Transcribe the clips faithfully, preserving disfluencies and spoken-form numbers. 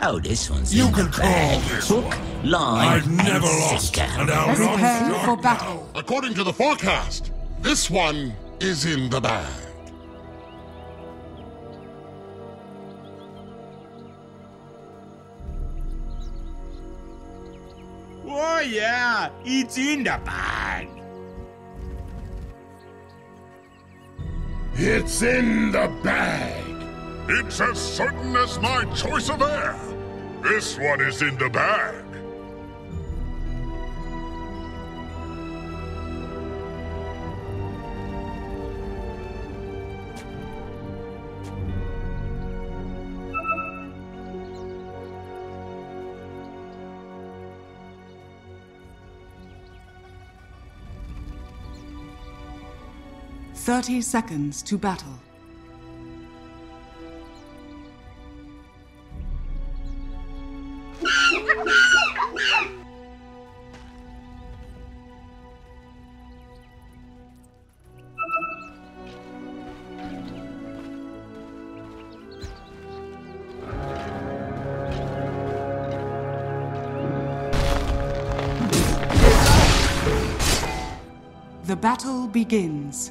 Oh, this one's You in can the call bag. this Hook, one. line, I've and never lost, sinker. and I'll not Prepare start for now. battle. According to the forecast, this one is in the bag. Oh yeah, it's in the bag. It's in the bag. It's as certain as my choice of air. This one is in the bag. Thirty seconds to battle. The battle begins.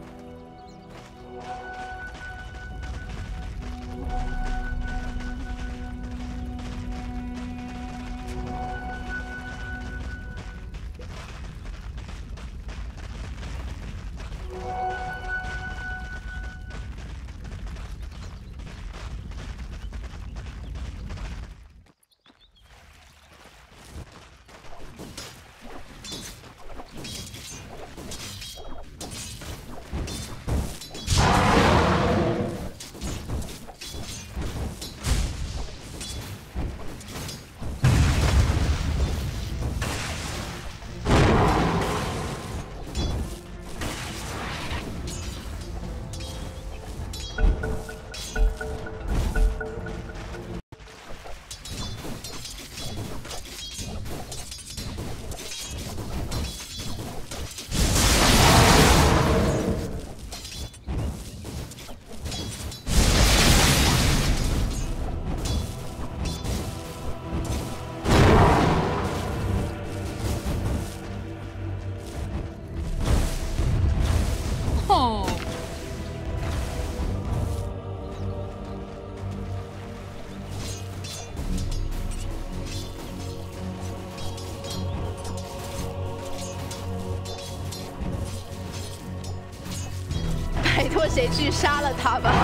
Oh. 拜托，谁去杀了他吧！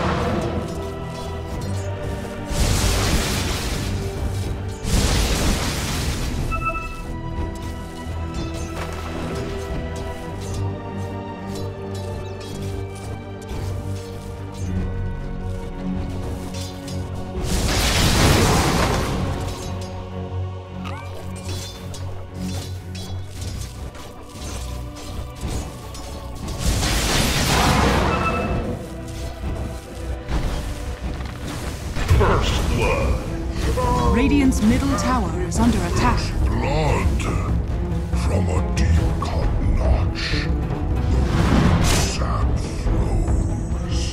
Radiant's middle tower is under attack. Blood from a deep cut notch. The sap flows.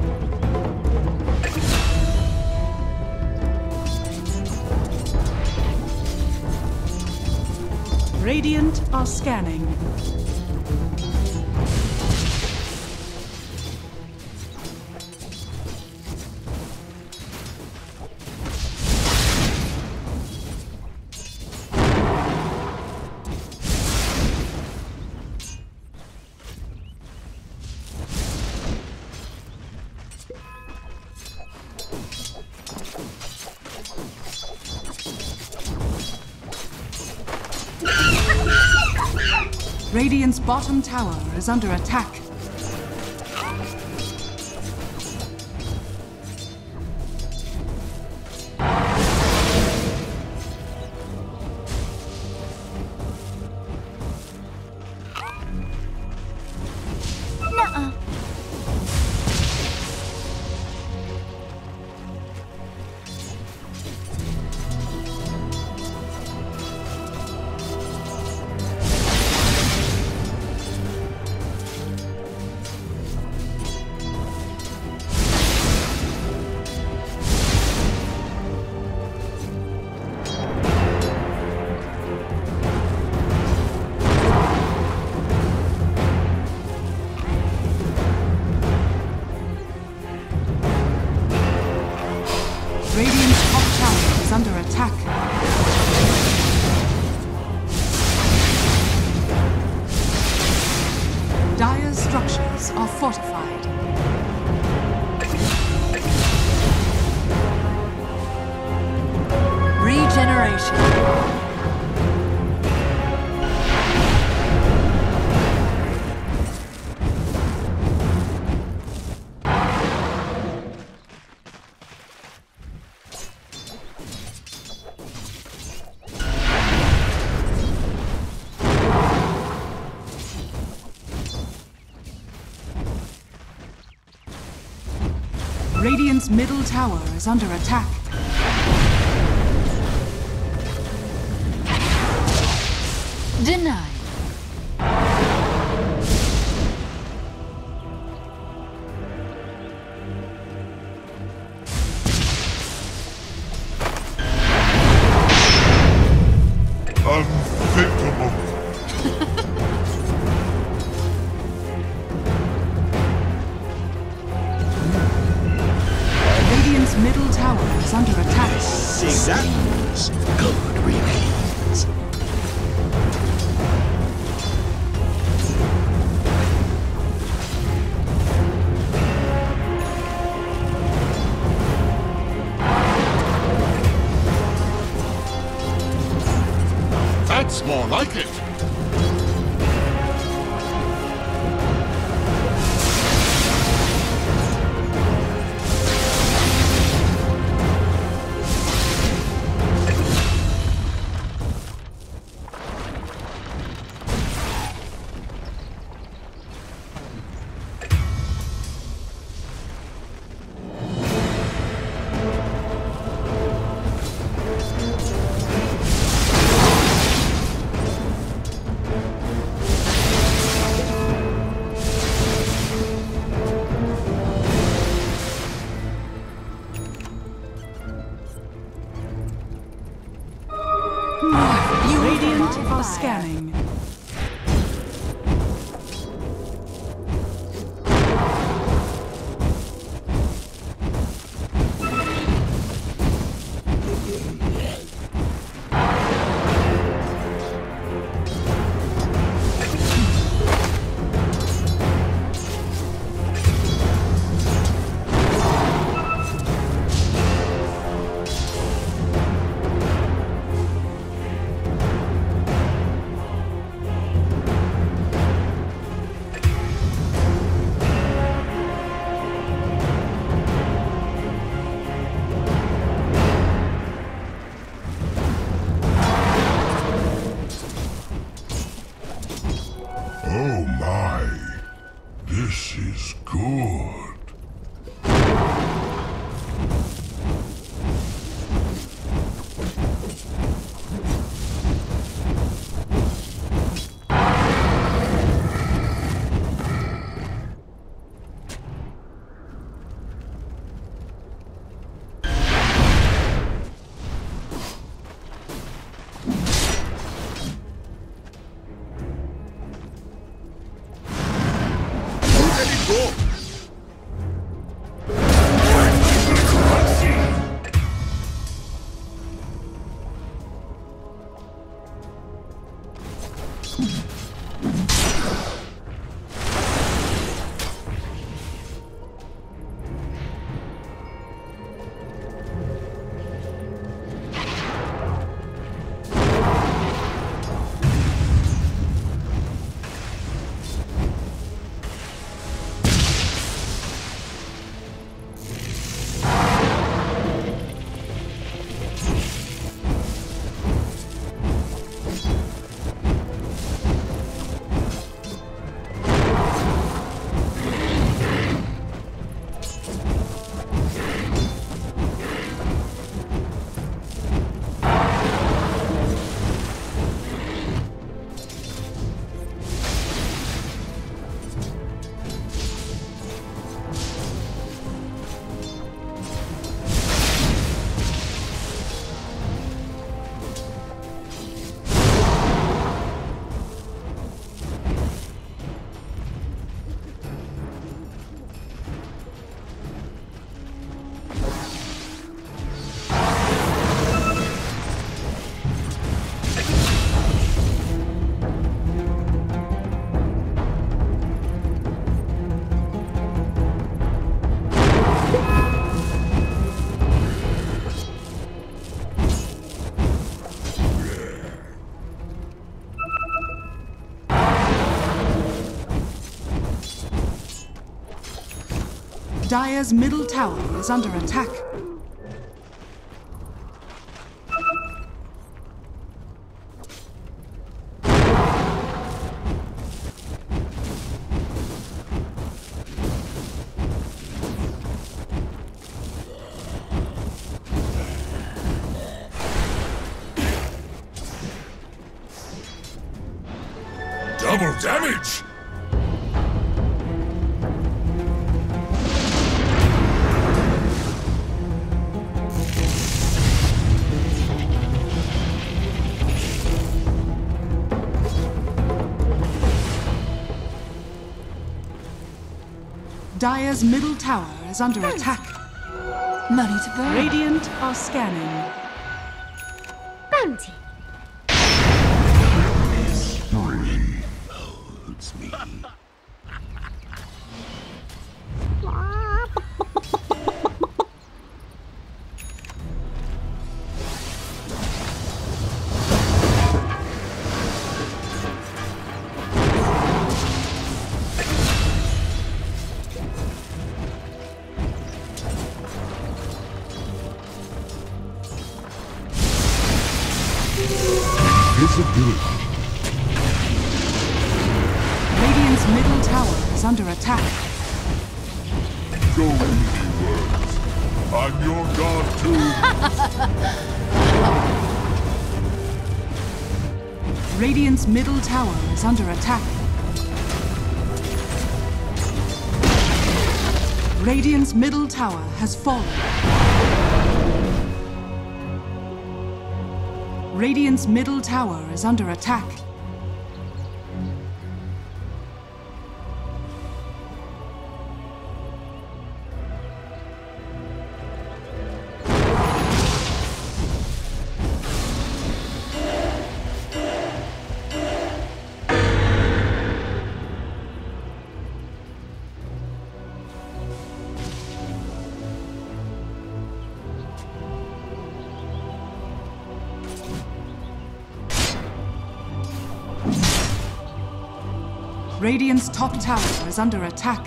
Radiant are scanning. Radiant's bottom tower is under attack. Nuh-uh. Radiant's top tower is under attack. Dire's structures are fortified. Regeneration. Radiant's middle tower is under attack. Denied. Unthinkable. Radiant's middle tower is under attack. See that? Good remains. That's more like it. Radiant are scanning. Dire's middle tower is under attack. Double damage! Dire's middle tower is under attack. Money to burn. Radiant are scanning. Bounty. Loads me. Visibility. Radiant's middle tower is under attack. Go easy words. I'm your god too. Radiant's middle tower is under attack. Radiant's middle tower has fallen. Radiant's middle tower is under attack. Radiant's top tower is under attack.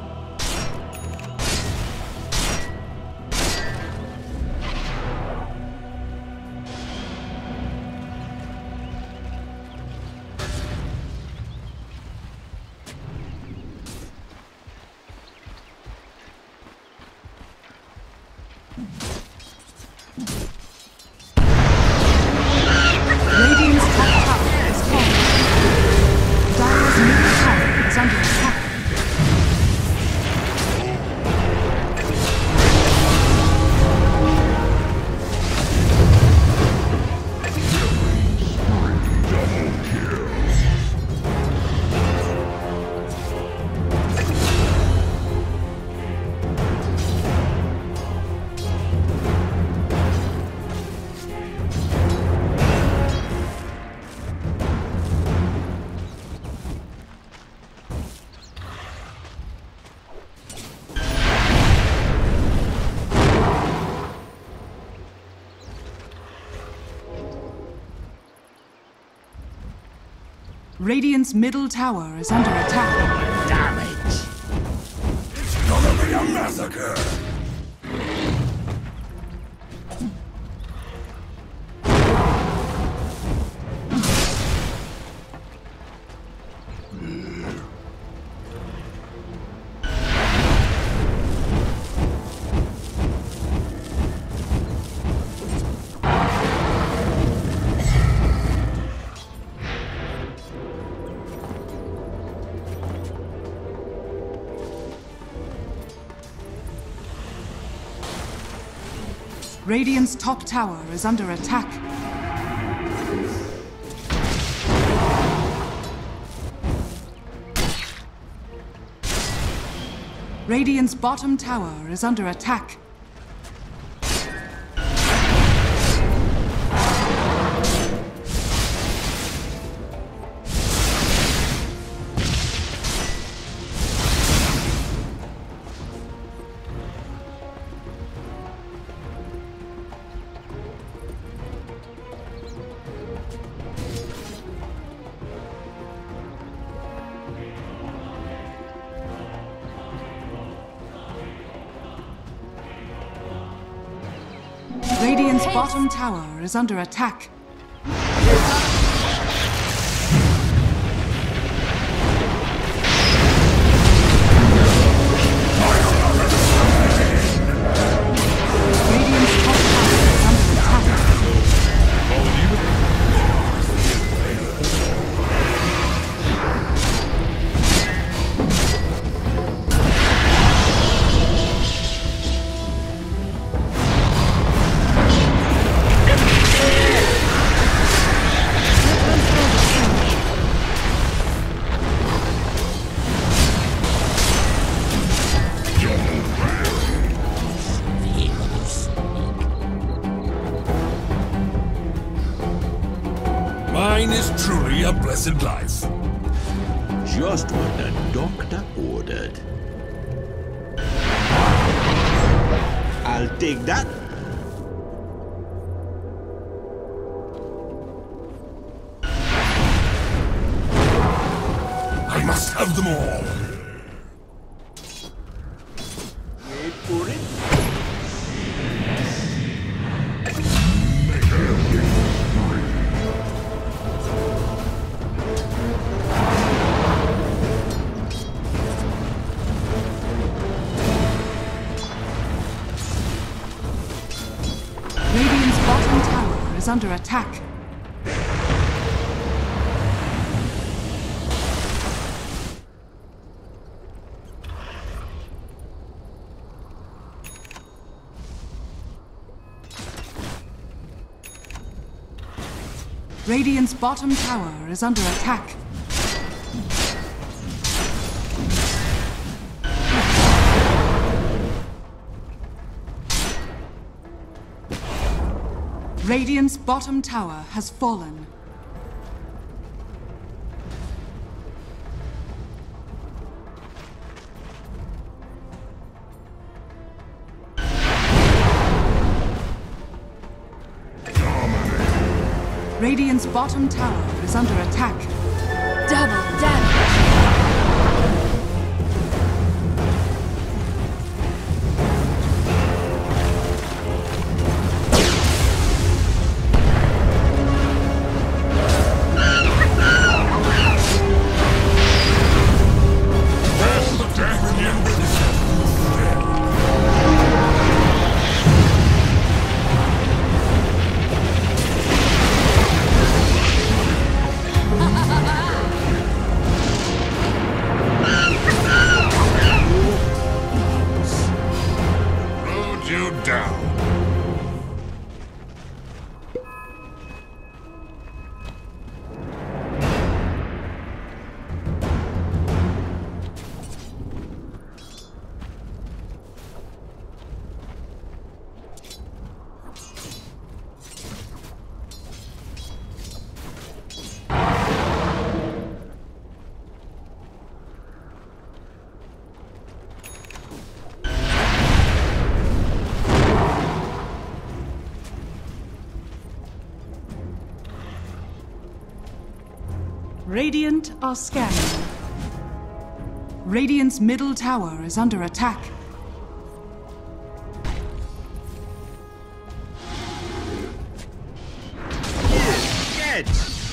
Radiant's top tower is falling. Dire's middle tower is under attack. Radiant's middle tower is under attack. Damage. It's gonna be a massacre. Radiant's top tower is under attack. Radiant's bottom tower is under attack. Radiant's bottom tower is under attack. Radiant's top tower is under attack. Mine is truly a blessed life. Just what the doctor ordered. I'll take that. I must have them all. Wait for it. Radiant's bottom tower is under attack. Radiant's bottom tower is under attack. Radiant's bottom tower has fallen. Radiant's bottom tower is under attack. Double damage. You down. Radiant are scanning. Radiant's middle tower is under attack. Get!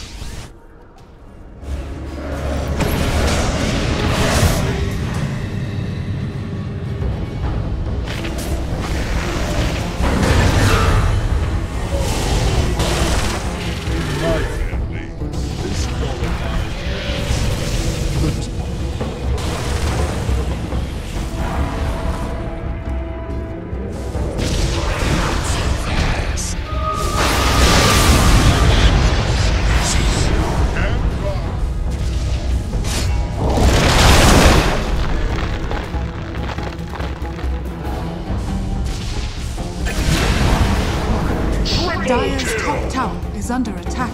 Dire's top tower is under attack.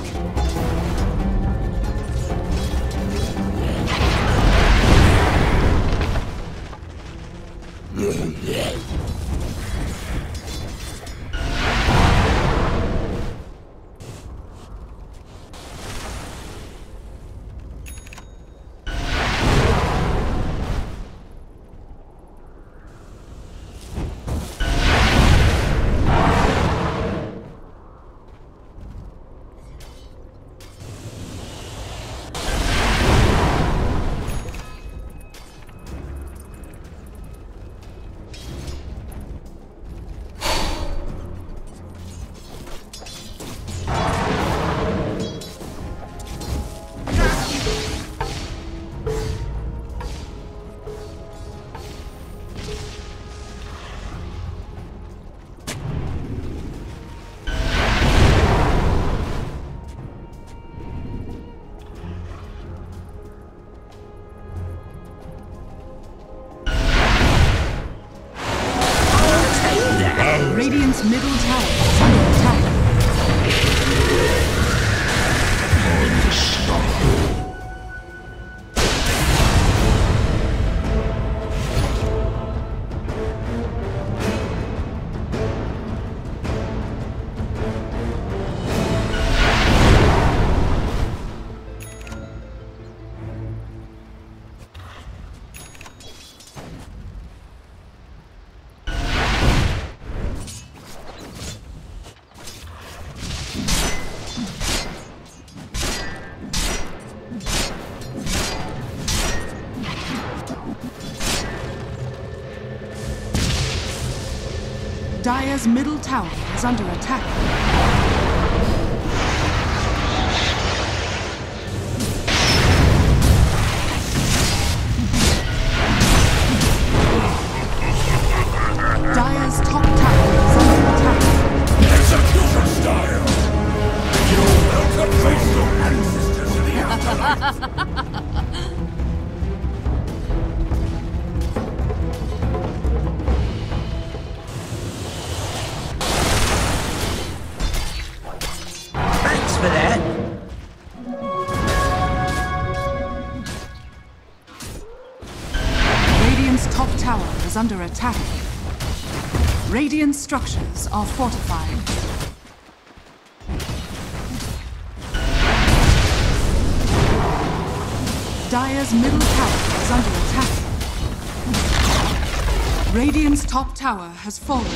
Radiant's middle tower is under attack. Dire's middle tower is under attack. Dire's top tower is under attack. Execution style! You welcome face your ancestors to the afterlife! For that. Radiant's top tower is under attack. Radiant structures are fortified. Dire's middle tower is under attack. Radiant's top tower has fallen.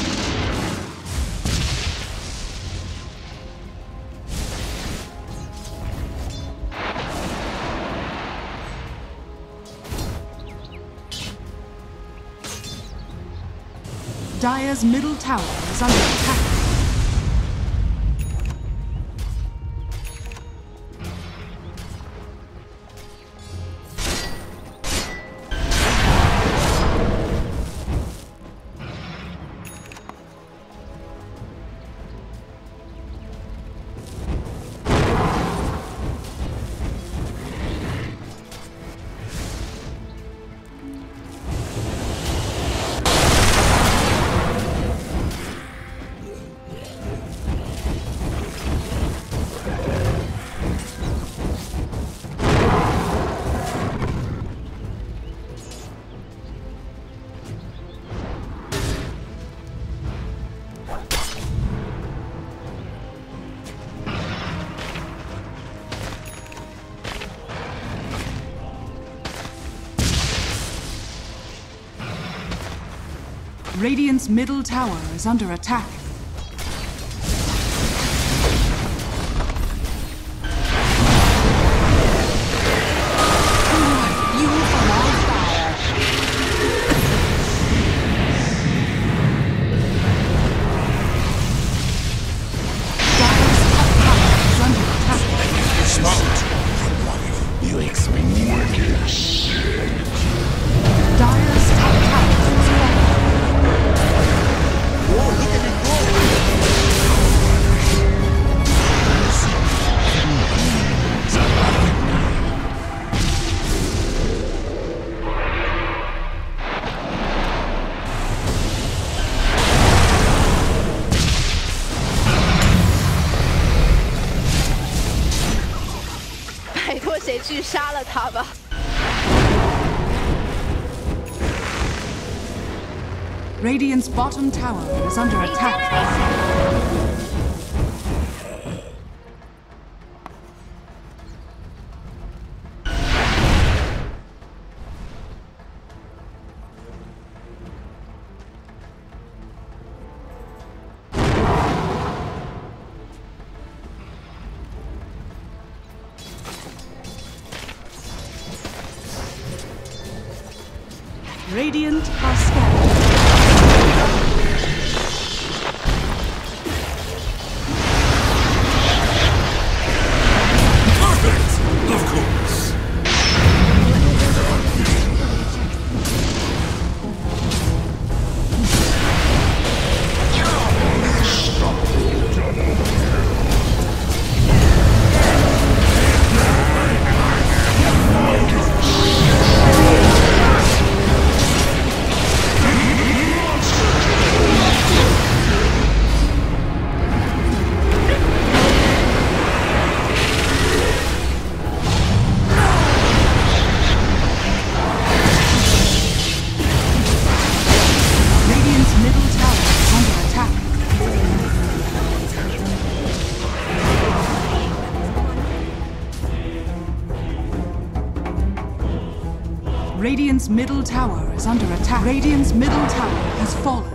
Dire's middle tower is under attack. Radiant's middle tower is under attack. Radiant's bottom tower is under attack. Radiant are scattered. Perfect! Of course! Radiant's middle tower is under attack. Radiant's middle tower has fallen.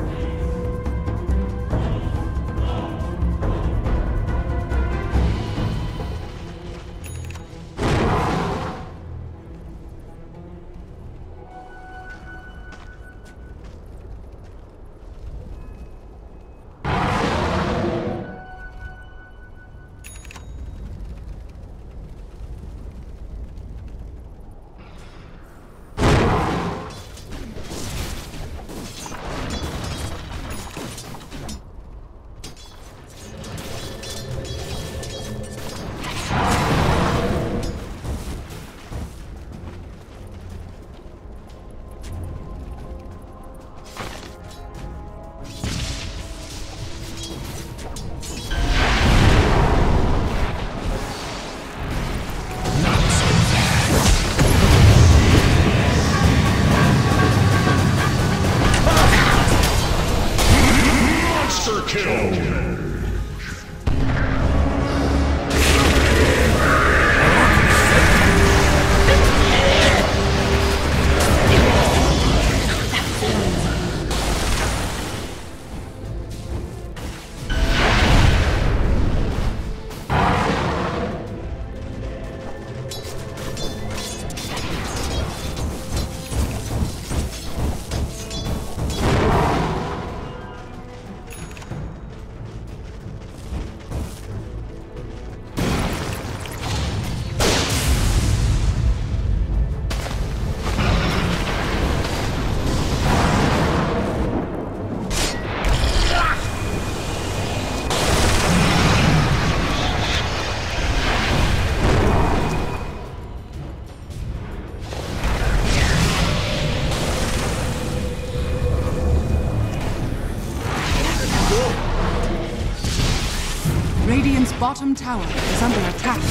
Radiant's bottom tower is under attack.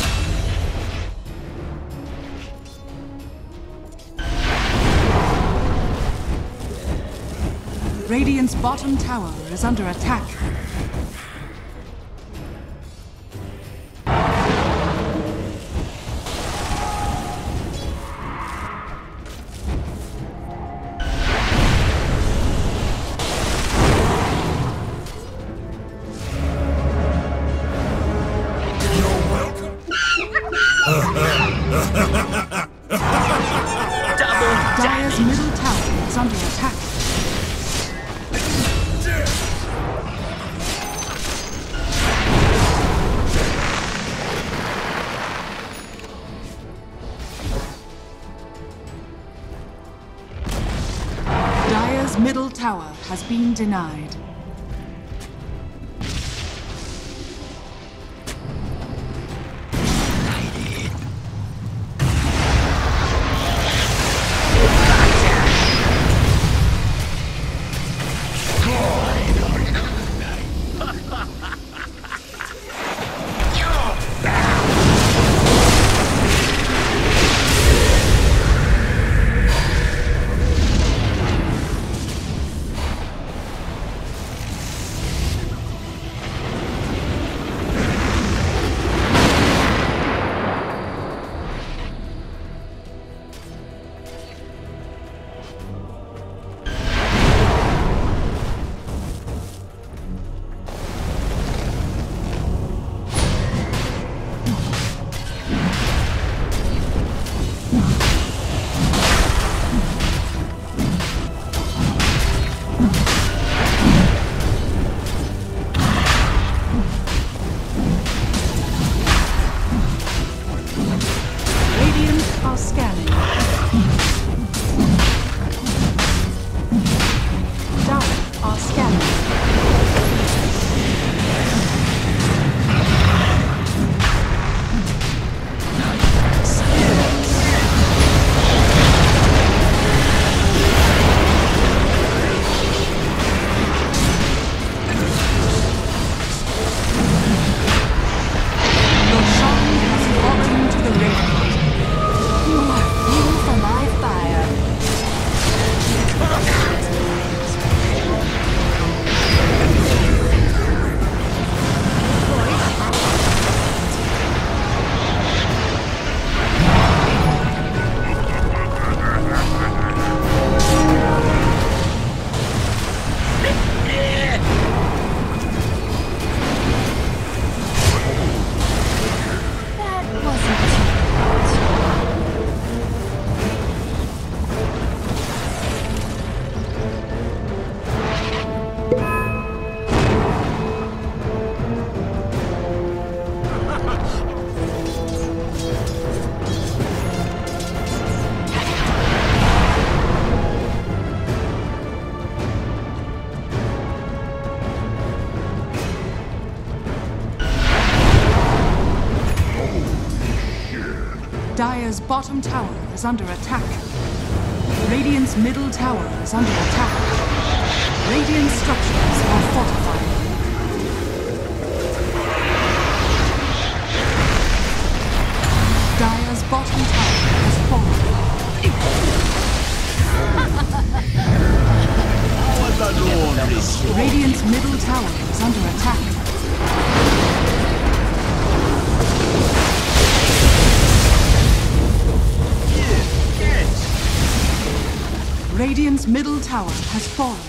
Radiant's bottom tower is under attack. Dire's middle tower is under attack. Dire's middle tower has been denied. Dire's bottom tower is under attack. Radiant's middle tower is under attack. Radiant structures are fortified. Dire's bottom tower has fallen. Radiant's middle tower is under attack. Radiant's middle tower has fallen.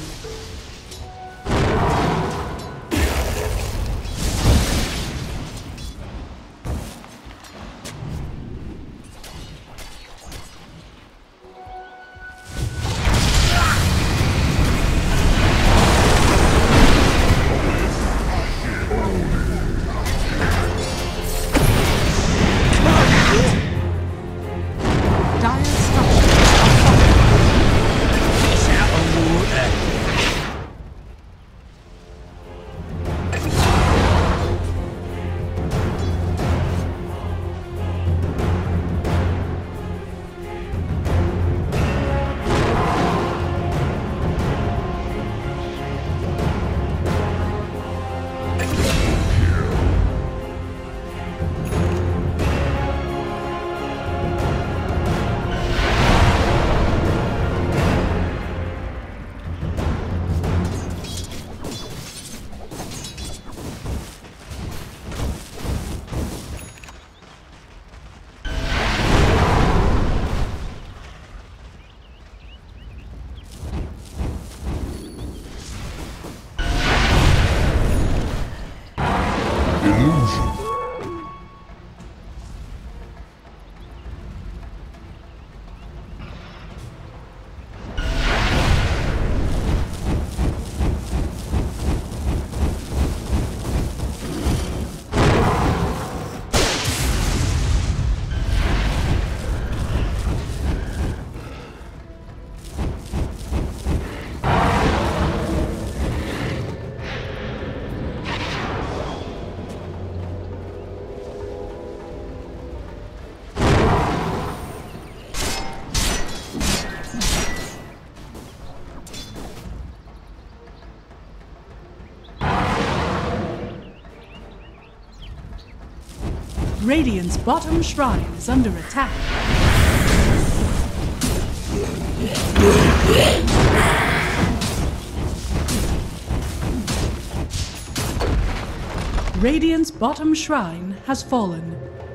Radiant's bottom shrine is under attack. Radiant's bottom shrine has fallen.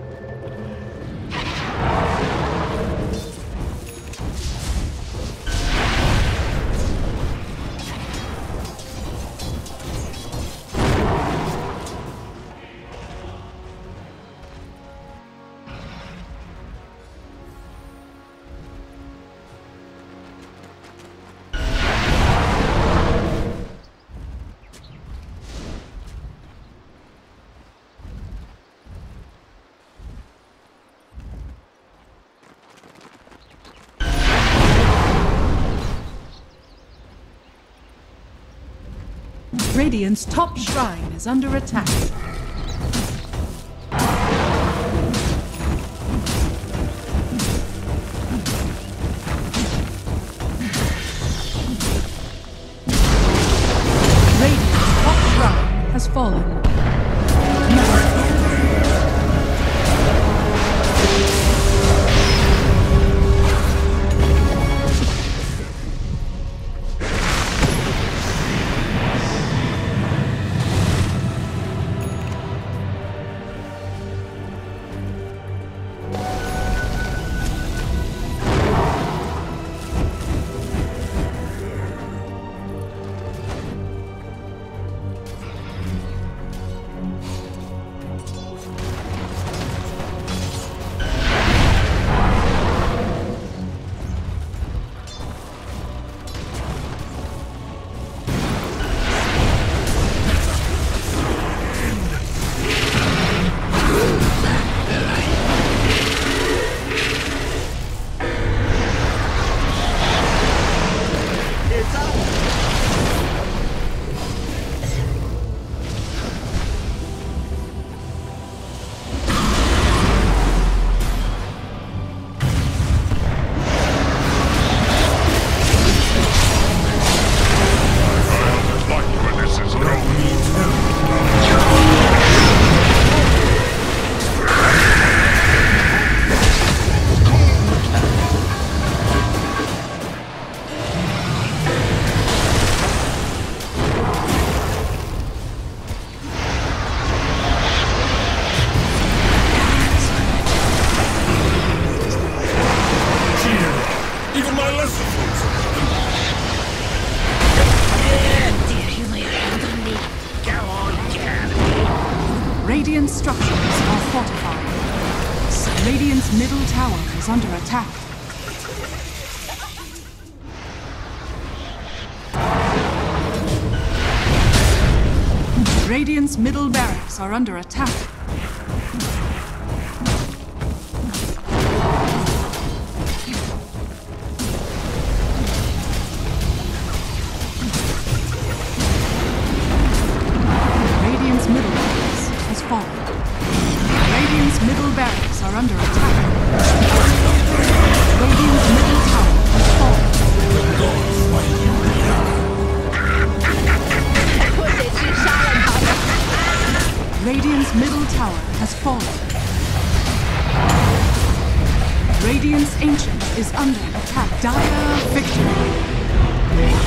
Radiant's top shrine is under attack. Radiant's top shrine has fallen. Radiant structures are fortified. Radiant's middle tower is under attack. Radiant's middle barracks are under attack. Radiant's middle barracks has fallen. Radiant's middle barracks are under attack. Radiant's middle tower has fallen. Radiant's middle tower has fallen. Radiant's Ancient is under attack. Dire victory.